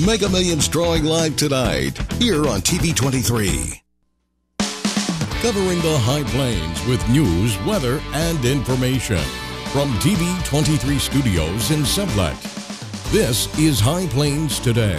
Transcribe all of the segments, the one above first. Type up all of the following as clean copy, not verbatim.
Mega Millions drawing live tonight here on TV23. Covering the High Plains with news, weather, and information. From TV23 Studios in Sublette, this is High Plains Today.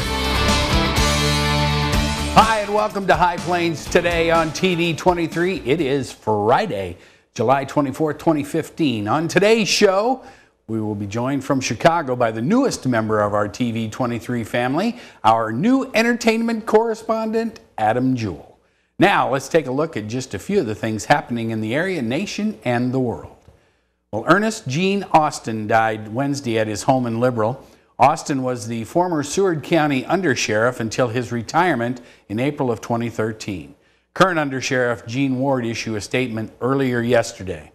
Hi, and welcome to High Plains Today on TV23. It is Friday, July 24th, 2015. On today's show, we will be joined from Chicago by the newest member of our TV23 family, our new entertainment correspondent, Adam Jewell. Now, let's take a look at just a few of the things happening in the area, nation, and the world. Well, Ernest Gene Austin died Wednesday at his home in Liberal. Austin was the former Seward County Undersheriff until his retirement in April of 2013. Current Undersheriff Gene Ward issued a statement earlier yesterday.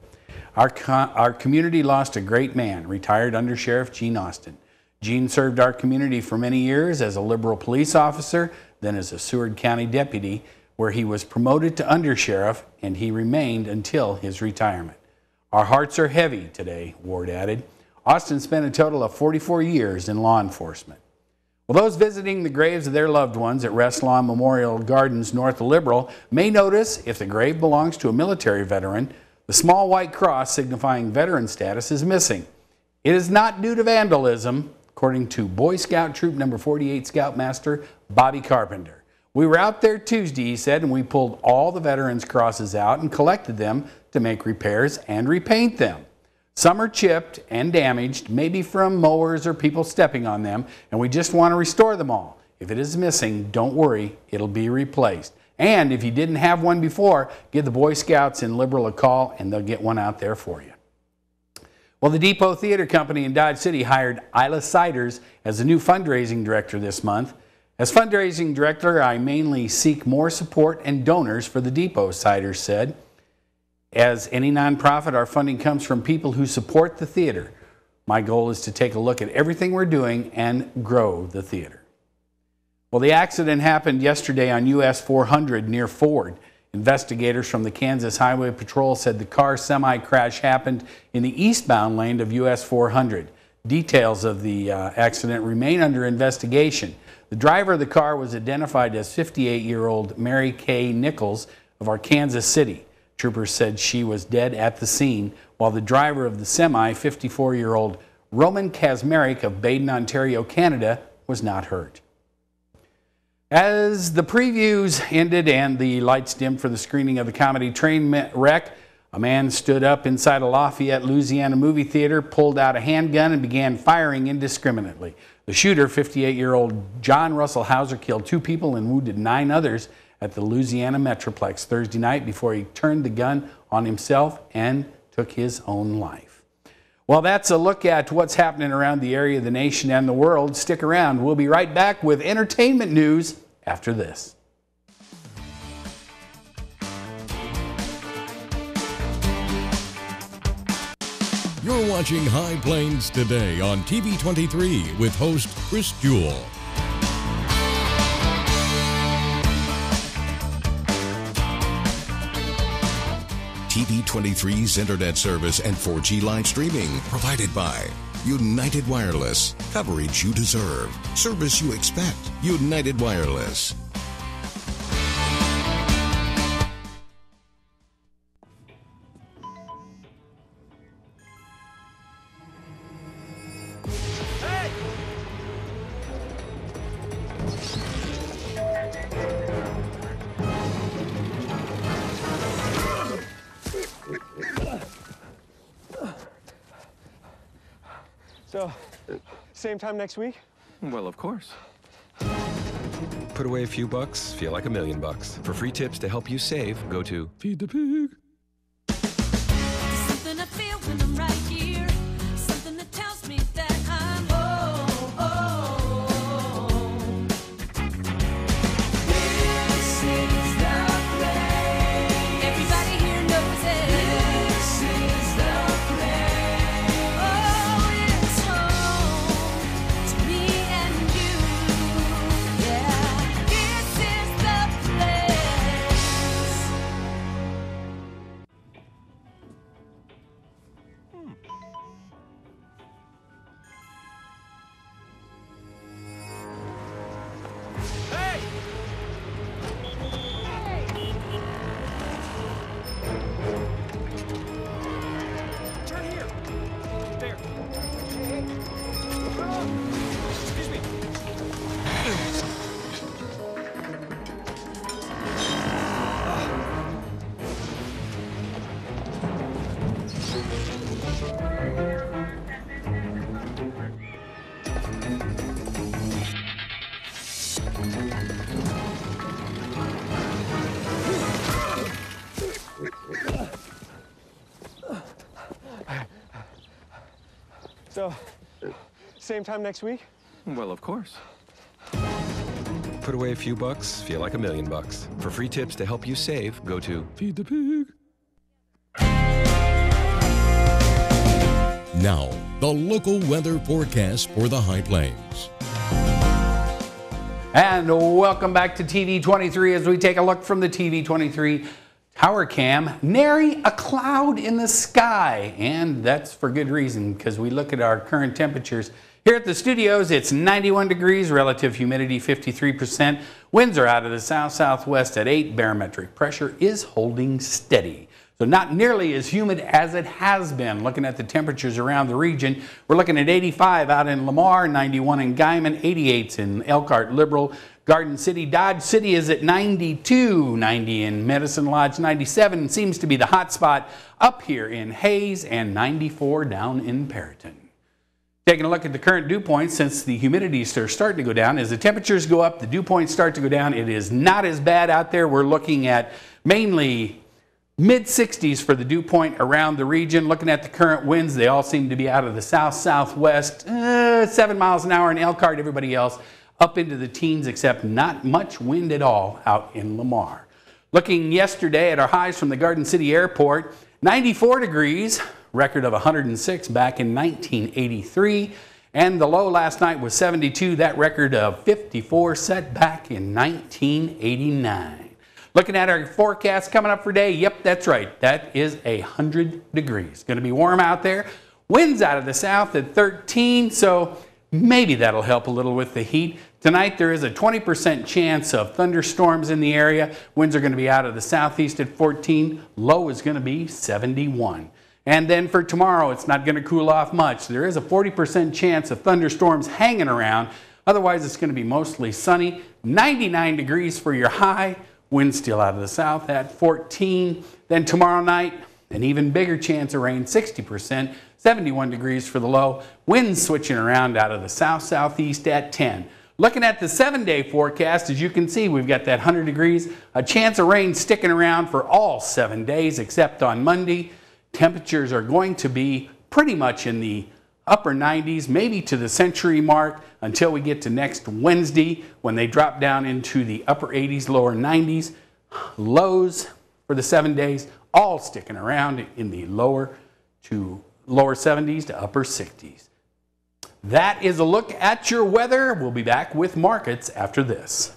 Our community lost a great man, retired Undersheriff Gene Austin. Gene served our community for many years as a Liberal police officer, then as a Seward County deputy, where he was promoted to Undersheriff, and he remained until his retirement. Our hearts are heavy today, Ward added. Austin spent a total of 44 years in law enforcement. Well, those visiting the graves of their loved ones at Rest Lawn Memorial Gardens north of Liberal may notice if the grave belongs to a military veteran, the small white cross signifying veteran status is missing. It is not due to vandalism, according to Boy Scout Troop Number 48 Scoutmaster Bobby Carpenter. We were out there Tuesday, he said, and we pulled all the veterans' crosses out and collected them to make repairs and repaint them. Some are chipped and damaged, maybe from mowers or people stepping on them, and we just want to restore them all. If it is missing, don't worry, it'll be replaced. And if you didn't have one before, give the Boy Scouts in Liberal a call and they'll get one out there for you. Well, the Depot Theater Company in Dodge City hired Isla Siders as the new fundraising director this month. As fundraising director, I mainly seek more support and donors for the Depot, Siders said. As any nonprofit, our funding comes from people who support the theater. My goal is to take a look at everything we're doing and grow the theater. Well, the accident happened yesterday on US 400 near Ford. Investigators from the Kansas Highway Patrol said the car semi-crash happened in the eastbound lane of US 400. Details of the accident remain under investigation. The driver of the car was identified as 58-year-old Mary Kay Nichols of Arkansas City. Troopers said she was dead at the scene, while the driver of the semi, 54-year-old Roman Kazmarek of Baden, Ontario, Canada, was not hurt. As the previews ended and the lights dimmed for the screening of the comedy Trainwreck, a man stood up inside a Lafayette, Louisiana movie theater, pulled out a handgun, and began firing indiscriminately. The shooter, 58-year-old John Russell Hauser, killed 2 people and wounded 9 others at the Louisiana Metroplex Thursday night before he turned the gun on himself and took his own life. Well, that's a look at what's happening around the area, the nation, and the world. Stick around. We'll be right back with entertainment news after this. You're watching High Plains Today on TV23 with host Chris Jewell. TV23's internet service and 4G live streaming provided by United Wireless. Coverage you deserve. Service you expect. United Wireless. So, same time next week? Well, of course. Put away a few bucks, feel like $1 million. For free tips to help you save, go to Feed the Pig. Something I feel when I'm right here. Something that tells me that I'm home. This is the place. Everybody here knows it. This is the place. Oh, it's home to me and you. Yeah, this is the place. Turn here. There. Excuse me. So, same time next week? Well, of course. Put away a few bucks, feel like $1,000,000. For free tips to help you save, go to Feed the Pig. Now, the local weather forecast for the High Plains. And welcome back to TV 23 as we take a look from the TV 23 tower cam. Nary a cloud in the sky, and that's for good reason because we look at our current temperatures. Here at the studios, it's 91 degrees, relative humidity 53%. Winds are out of the south-southwest at 8. Barometric pressure is holding steady. So not nearly as humid as it has been. Looking at the temperatures around the region, we're looking at 85 out in Lamar, 91 in Guyman, 88 in Elkhart, Liberal, Garden City. Dodge City is at 92, 90 in Medicine Lodge, 97 seems to be the hot spot up here in Hayes, and 94 down in Perryton. Taking a look at the current dew points, since the humidities are starting to go down, as the temperatures go up, the dew points start to go down. It is not as bad out there. We're looking at mainly mid-60s for the dew point around the region. Looking at the current winds, they all seem to be out of the south-southwest, 7 miles an hour in Elkhart. Everybody else up into the teens, except not much wind at all out in Lamar. Looking yesterday at our highs from the Garden City Airport, 94 degrees, record of 106 back in 1983. And the low last night was 72, that record of 54 set back in 1989. Looking at our forecast coming up for today, yep, that's right. That is 100 degrees. Going to be warm out there. Winds out of the south at 13, so maybe that'll help a little with the heat. Tonight there is a 20% chance of thunderstorms in the area. Winds are going to be out of the southeast at 14. Low is going to be 71. And then for tomorrow, it's not going to cool off much. There is a 40% chance of thunderstorms hanging around. Otherwise, it's going to be mostly sunny. 99 degrees for your high. Wind still out of the south at 14. Then tomorrow night, an even bigger chance of rain, 60%, 71 degrees for the low. Winds switching around out of the south-southeast at 10. Looking at the 7-day forecast, as you can see, we've got that 100 degrees. A chance of rain sticking around for all 7 days except on Monday. Temperatures are going to be pretty much in the upper 90s, maybe to the century mark, until we get to next Wednesday when they drop down into the upper 80s, lower 90s. Lows for the 7 days, all sticking around in the lower 70s to upper 60s. That is a look at your weather. We'll be back with markets after this.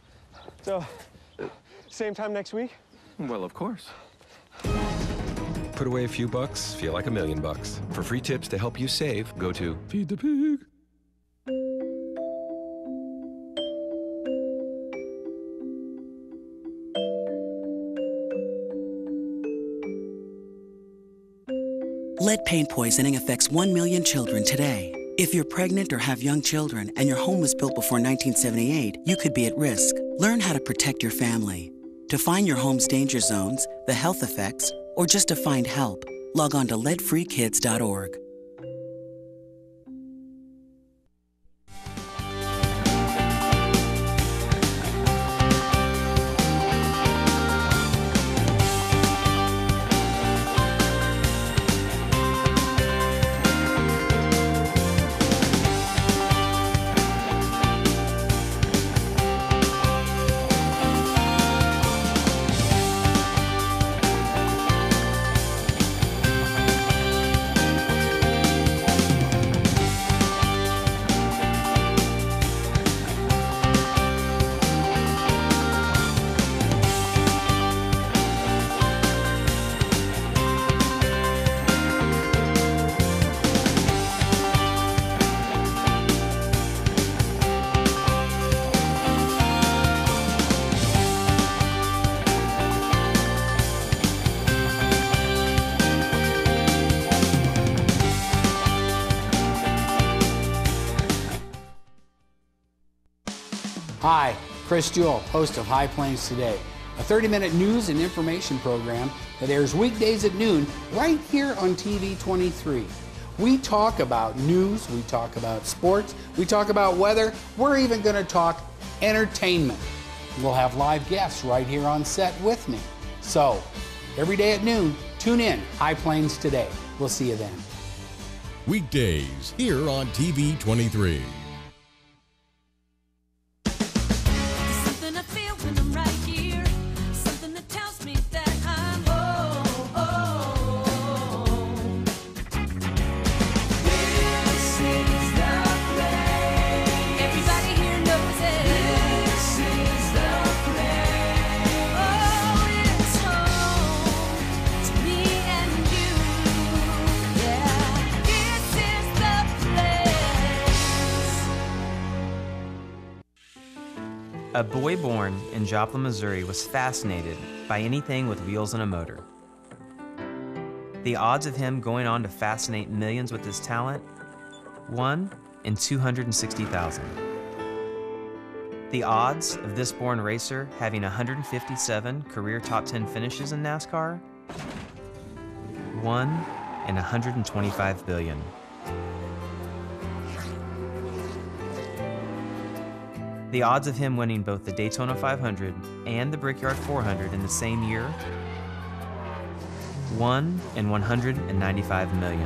So, same time next week? Well, of course. Put away a few bucks, feel like $1,000,000. For free tips to help you save, go to Feed the Pig. Lead paint poisoning affects 1 million children today. If you're pregnant or have young children and your home was built before 1978, you could be at risk. Learn how to protect your family. To find your home's danger zones, the health effects, or just to find help, log on to leadfreekids.org. Hi, Chris Jewell, host of High Plains Today, a 30-minute news and information program that airs weekdays at noon right here on TV 23. We talk about news, we talk about sports, we talk about weather, we're even going to talk entertainment. We'll have live guests right here on set with me. So, every day at noon, tune in, High Plains Today. We'll see you then. Weekdays here on TV 23. Something I feel when I'm right here. Something that tells me that I'm home. This is the place. Everybody here knows it. This is the place. Oh, it's home to me and you. Yeah, this is the place. A boy born in Joplin, Missouri was fascinated by anything with wheels and a motor. The odds of him going on to fascinate millions with his talent? 1 in 260,000. The odds of this born racer having 157 career top 10 finishes in NASCAR? 1 in 125 billion. The odds of him winning both the Daytona 500 and the Brickyard 400 in the same year? 1 in 195 million.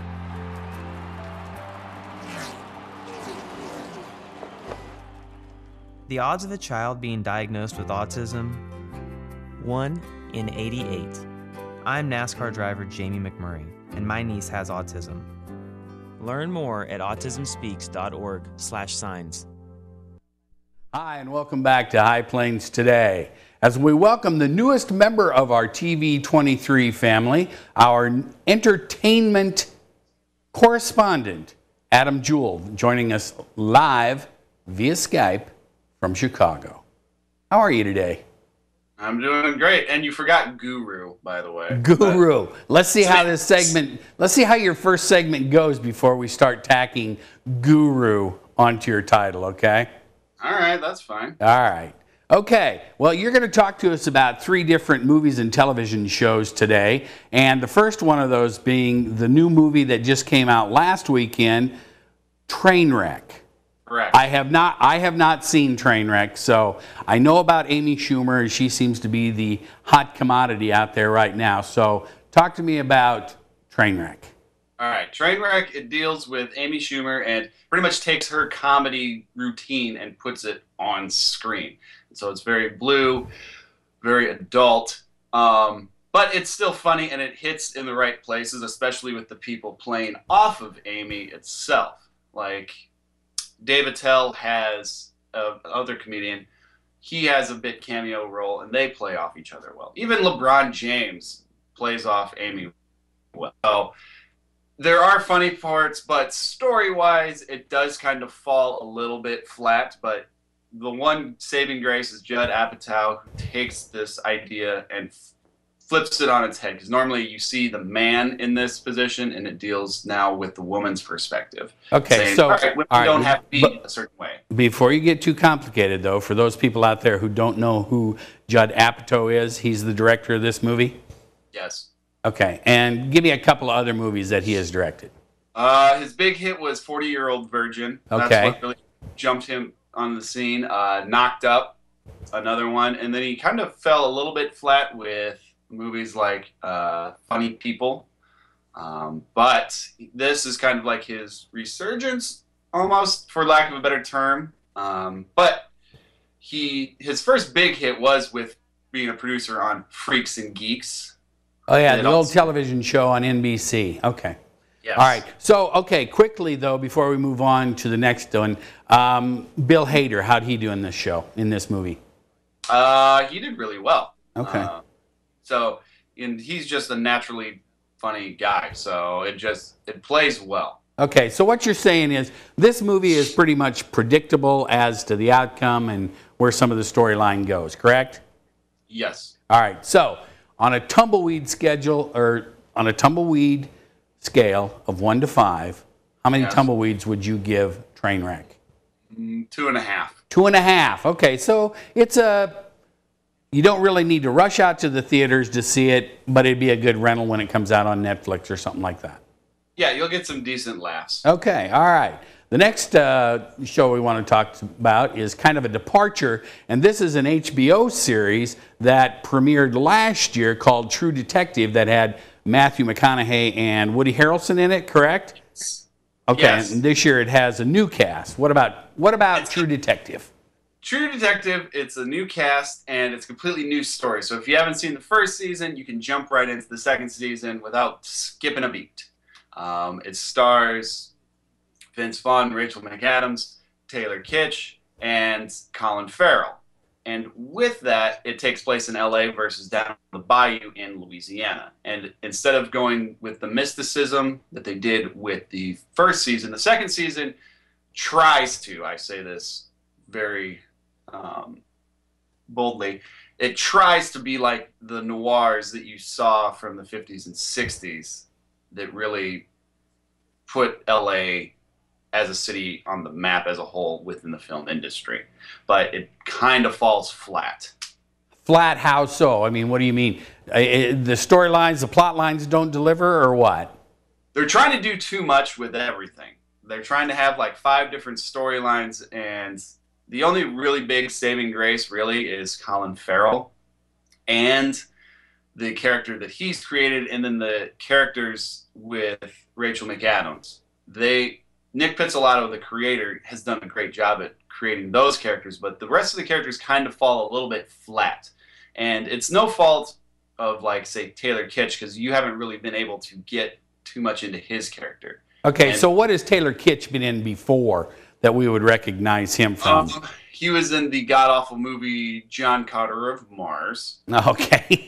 The odds of a child being diagnosed with autism? 1 in 88. I'm NASCAR driver Jamie McMurray, and my niece has autism. Learn more at autismspeaks.org/signs. Hi, and welcome back to High Plains Today. As we welcome the newest member of our TV 23 family, our entertainment correspondent, Adam Jewell, joining us live via Skype from Chicago. How are you today? I'm doing great. And you forgot Guru, by the way. Guru. Let's see how this segment, let's see how your first segment goes before we start tacking Guru onto your title, okay? All right, that's fine. All right. Okay. Well, you're going to talk to us about 3 different movies and television shows today. And the first one of those being the new movie that just came out last weekend, Trainwreck. Correct. I have not seen Trainwreck, so I know about Amy Schumer. She seems to be the hot commodity out there right now. So talk to me about Trainwreck. All right, Trainwreck, it deals with Amy Schumer and pretty much takes her comedy routine and puts it on screen. So it's very blue, very adult, but it's still funny and it hits in the right places, especially with the people playing off of Amy itself. Like Dave Attell has another comedian. He has a bit cameo role and they play off each other well. Even LeBron James plays off Amy well. So there are funny parts, but story-wise, it does kind of fall a little bit flat. But the one saving grace is Judd Apatow, who takes this idea and flips it on its head. Because normally you see the man in this position, and it deals now with the woman's perspective. Okay, saying, so all right, women don't have to be a certain way. Before you get too complicated, though, for those people out there who don't know who Judd Apatow is, he's the director of this movie? Yes. Okay, and give me a couple of other movies that he has directed. His big hit was 40-Year-Old Virgin. Okay. That's what really jumped him on the scene. Knocked Up, another one. And then he kind of fell a little bit flat with movies like Funny People. But this is kind of like his resurgence, almost, for lack of a better term. But his first big hit was with being a producer on Freaks and Geeks. Oh, yeah, the old television show on NBC. Okay. Yes. All right. So, okay, quickly, though, before we move on to the next one, Bill Hader, how'd he do in this show, in this movie? He did really well. Okay. And he's just a naturally funny guy, so it plays well. Okay, so what you're saying is this movie is pretty much predictable as to the outcome and where some of the storyline goes, correct? Yes. All right, so on a tumbleweed scale of 1 to 5, how many tumbleweeds would you give Trainwreck? 2.5. 2.5. Okay, so you don't really need to rush out to the theaters to see it, but it'd be a good rental when it comes out on Netflix or something like that. Yeah, you'll get some decent laughs. Okay, all right. The next show we want to talk about is kind of a departure, and this is an HBO series that premiered last year called True Detective that had Matthew McConaughey and Woody Harrelson in it, correct? Okay, yes. And this year it has a new cast. What about True Detective? True Detective, it's a new cast, and it's a completely new story. So if you haven't seen the first season, you can jump right into the second season without skipping a beat. It stars Vince Vaughn, Rachel McAdams, Taylor Kitsch, and Colin Farrell. And with that, it takes place in LA versus down the bayou in Louisiana. And instead of going with the mysticism that they did with the first season, the second season tries to, I say this very boldly, it tries to be like the noirs that you saw from the 50s and 60s that really put LA as a city on the map as a whole within the film industry. But it kind of falls flat. Flat, how so? I mean, what do you mean? The storylines, the plot lines don't deliver, or what? They're trying to do too much with everything. They're trying to have like 5 different storylines, and the only really big saving grace really is Colin Farrell and the character that he's created, and then the characters with Rachel McAdams. Nick Pizzolatto, the creator, has done a great job at creating those characters, but the rest of the characters kind of fall a little bit flat. And it's no fault of, like, say, Taylor Kitsch, because you haven't really been able to get too much into his character. Okay, so what has Taylor Kitsch been in before that we would recognize him from? He was in the god-awful movie John Carter of Mars. Okay.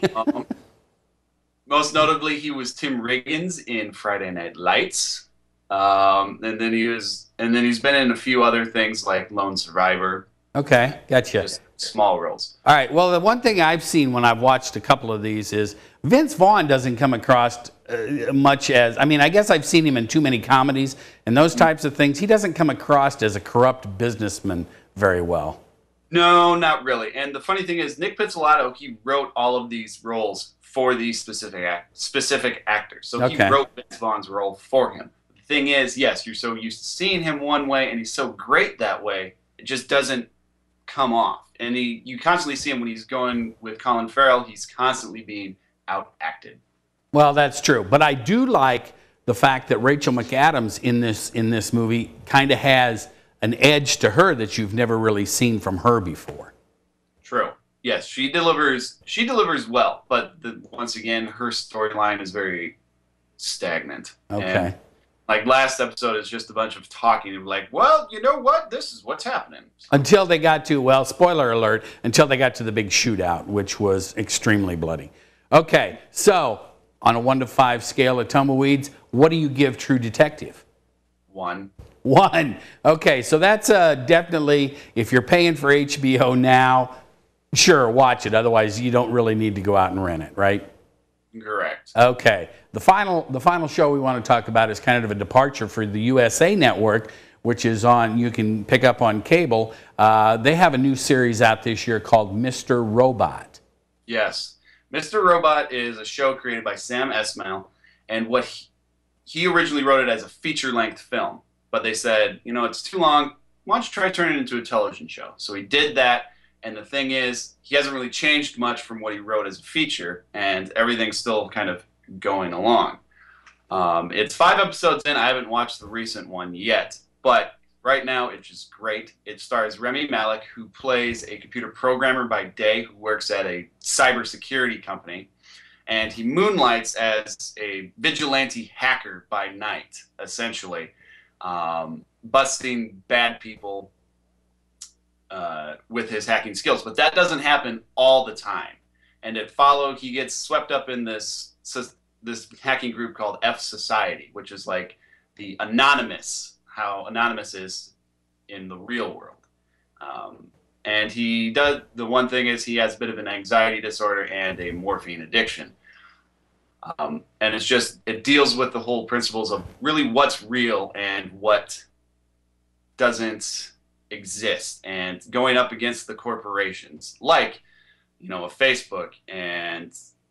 Most notably, he was Tim Riggins in Friday Night Lights. And then he's been in a few other things like Lone Survivor. Okay, gotcha. Just small roles. All right, well, the one thing I've seen when I've watched a couple of these is Vince Vaughn doesn't come across much as, I mean, I guess I've seen him in too many comedies and those types of things. He doesn't come across as a corrupt businessman very well. No, not really. And the funny thing is, Nick Pizzolatto, he wrote all of these roles for these specific actors. So he wrote Vince Vaughn's role for him. The thing is, yes, you're so used to seeing him one way, and he's so great that way, it just doesn't come off. And you constantly see him when he's going with Colin Farrell, he's constantly being out-acted. Well, that's true. But I do like the fact that Rachel McAdams in this movie kind of has an edge to her that you've never really seen from her before. True. Yes, she delivers well, but once again, her storyline is very stagnant. Okay. And, like, last episode is just a bunch of talking and like, well, you know what? This is what's happening. Until they got to, well, spoiler alert, until they got to the big shootout, which was extremely bloody. Okay, so on a 1 to 5 scale of tumbleweeds, what do you give True Detective? 1. 1. Okay, so that's definitely, if you're paying for HBO now, sure, watch it. Otherwise, you don't really need to go out and rent it, right? Correct. Okay. The final show we want to talk about is kind of a departure for the USA Network, which is on, you can pick up on cable. They have a new series out this year called Mr. Robot. Yes. Mr. Robot is a show created by Sam Esmail, and what he originally wrote it as a feature-length film, but they said, you know, it's too long. Why don't you try turning it into a television show? So he did that. And the thing is, he hasn't really changed much from what he wrote as a feature, and everything's still kind of going along. It's 5 episodes in. I haven't watched the recent one yet, but right now it's just great. It stars Rami Malek, who plays a computer programmer by day who works at a cybersecurity company, and he moonlights as a vigilante hacker by night, essentially, busting bad people with his hacking skills. But that doesn't happen all the time. And he gets swept up in this hacking group called F Society, which is like the Anonymous, how Anonymous is in the real world. And the one thing is he has a bit of an anxiety disorder and a morphine addiction. And it deals with the whole principles of really what's real and what doesn't exist, and going up against the corporations like, you know, a Facebook and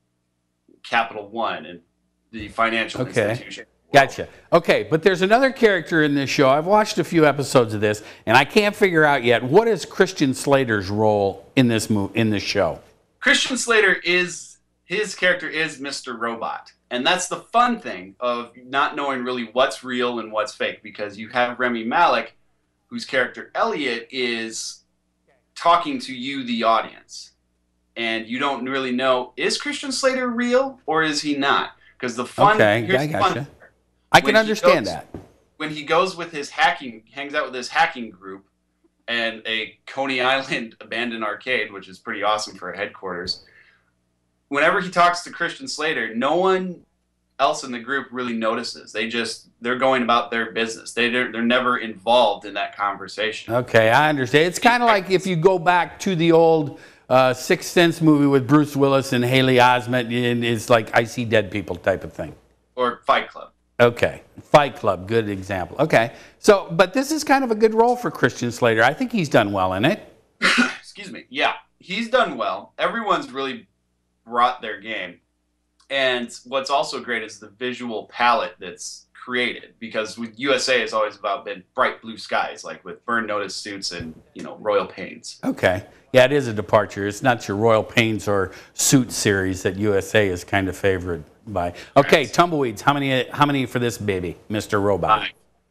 Capital One and the financial institution. Gotcha. Okay, but there's another character in this show. I've watched a few episodes of this, and I can't figure out yet, what is Christian Slater's role in this show? Christian Slater his character is Mr. Robot. And that's the fun thing of not knowing really what's real and what's fake, because you have Rami Malek, whose character Elliot is talking to you, the audience. And you don't really know, is Christian Slater real or is he not? Because the fun... Okay, I gotcha. I can understand that. When he goes with hangs out with his hacking group and a Coney Island abandoned arcade, which is pretty awesome for a headquarters, whenever he talks to Christian Slater, no one else in the group really notices. They're going about their business. They're never involved in that conversation. Okay, I understand. It's kind of like if you go back to the old Sixth Sense movie with Bruce Willis and Haley Osment, and it's like I see dead people type of thing. Or Fight Club. Okay, Fight Club, good example. Okay, so, but this is kind of a good role for Christian Slater. I think he's done well in it. Excuse me. Yeah, he's done well. Everyone's really brought their game. And what's also great is the visual palette that's created, because with USA has always been bright blue skies, like with burn notice suits and, you know, royal paints. Okay. Yeah, it is a departure. It's not your royal paints or suit series that USA is kind of favored by. Okay, right. Tumbleweeds. How many for this baby, Mr. Robot?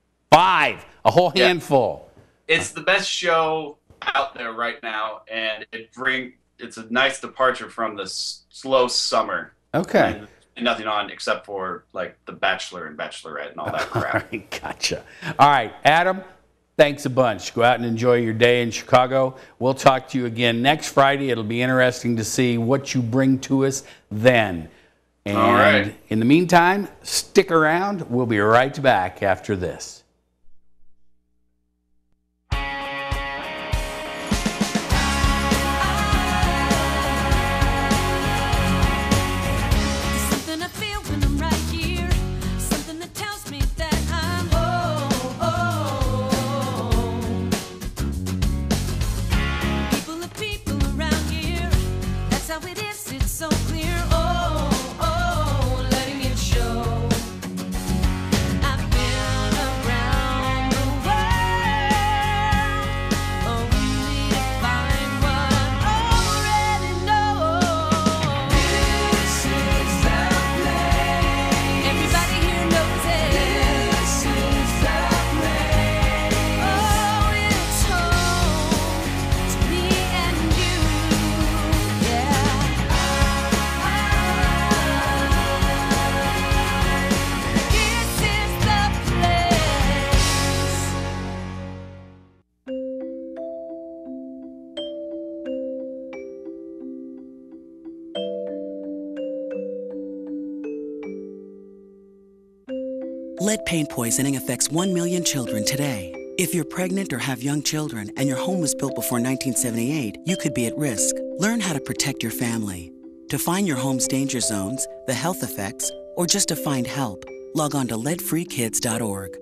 5. A whole handful. It's the best show out there right now, and it's a nice departure from the slow summer. Okay. And nothing on except for like The Bachelor and Bachelorette and all that crap. All right, gotcha. All right, Adam, thanks a bunch. Go out and enjoy your day in Chicago. We'll talk to you again next Friday. It'll be interesting to see what you bring to us then. And all right. In the meantime, stick around. We'll be right back after this. Letting it show. I've been around. Lead paint poisoning affects 1 million children today. If you're pregnant or have young children and your home was built before 1978, you could be at risk. Learn how to protect your family. To find your home's danger zones, the health effects, or just to find help, log on to leadfreekids.org.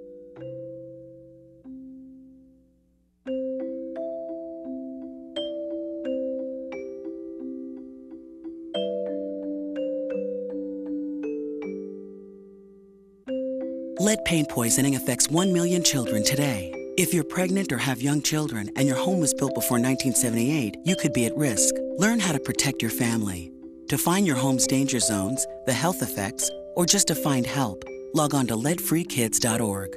Lead paint poisoning affects 1 million children today. If you're pregnant or have young children and your home was built before 1978, you could be at risk. Learn how to protect your family. To find your home's danger zones, the health effects, or just to find help, log on to leadfreekids.org.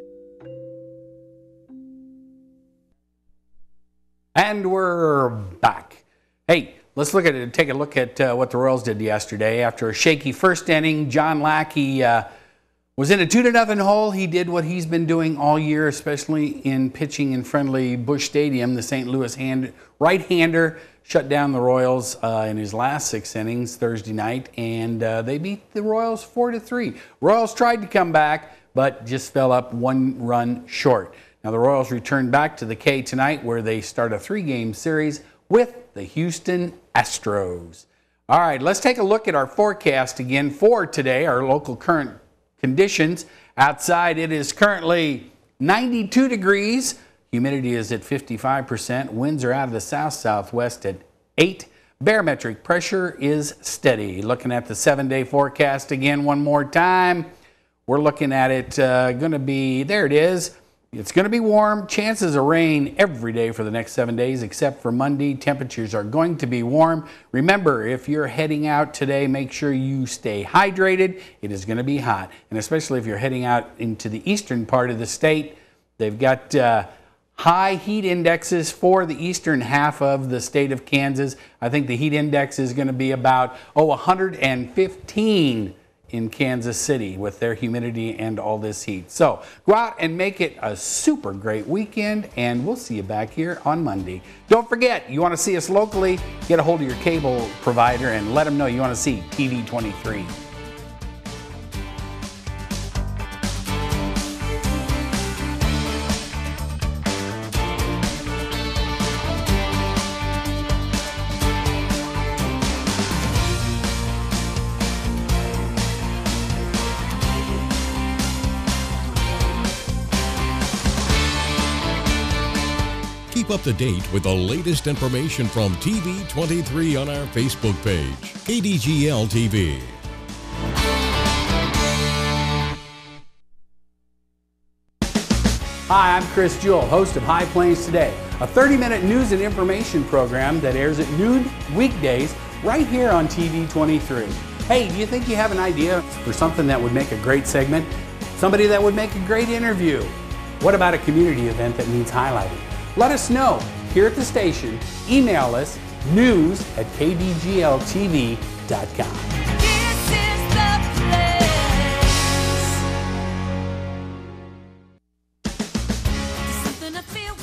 And we're back. Hey, let's take a look at what the Royals did yesterday. After a shaky first inning, John Lackey was in a 2-0 hole. He did what he's been doing all year, especially in pitching in friendly Busch Stadium. The St. Louis right-hander shut down the Royals in his last 6 innings Thursday night, and they beat the Royals 4-3. Royals tried to come back, but just fell up 1 run short. Now the Royals return back to the K tonight, where they start a 3-game series with the Houston Astros. All right, let's take a look at our forecast again for today, our local current conditions. Outside it is currently 92 degrees. Humidity is at 55%. Winds are out of the south-southwest at 8. Barometric pressure is steady. Looking at the 7-day forecast again one more time. We're looking at it going to be, there it is. It's going to be warm. Chances of rain every day for the next 7 days except for Monday. Temperatures are going to be warm. Remember, if you're heading out today, make sure you stay hydrated. It is going to be hot. And especially if you're heading out into the eastern part of the state, they've got high heat indexes for the eastern half of the state of Kansas. I think the heat index is going to be about 115 in Kansas City with their humidity and all this heat. So go out and make it a super great weekend, and we'll see you back here on Monday. Don't forget, you want to see us locally, get a hold of your cable provider and let them know you want to see TV 23. Keep up to date with the latest information from TV 23 on our Facebook page, KDGL TV. Hi, I'm Chris Jewell, host of High Plains Today, a 30-minute news and information program that airs at noon weekdays right here on TV 23. Hey, do you think you have an idea for something that would make a great segment? Somebody that would make a great interview? What about a community event that needs highlighting? Let us know here at the station. Email us news@kdgltv.com. This is the place. Something I feel